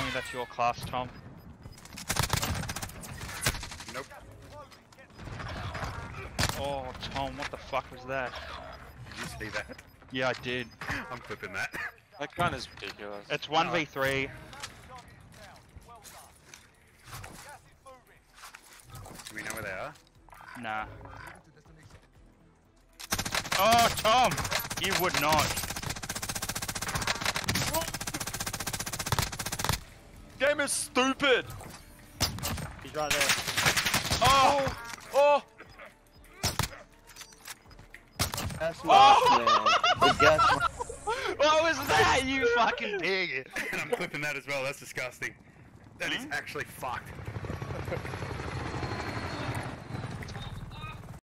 me that's your class, Tom? Nope. Oh, Tom, what the fuck was that? Did you see that? Yeah, I did. I'm clipping that. That gun is ridiculous. It's 1v3. Do we know where they are? Nah. Oh, Tom! You would not. Game is stupid! He's right there. Oh! Oh! Gas mask, man. The gas mask. What was that, you fucking pig? And I'm clipping that as well, that's disgusting. That is actually fucked.